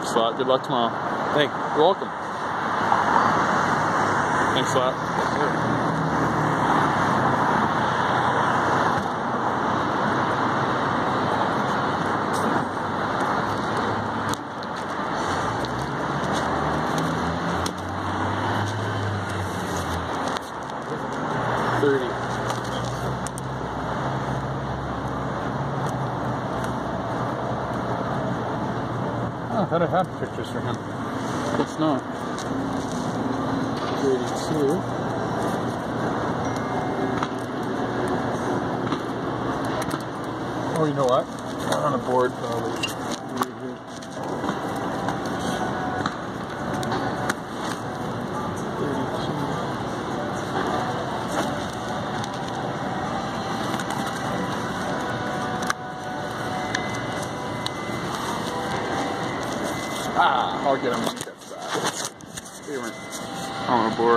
Thanks a lot. Good luck tomorrow. Thank you. You're welcome. Thanks a lot. Oh, I thought I had pictures for him. It's not. 32. Oh, you know what? On a board, probably. I'll get him when he gets back. They weren't on a board.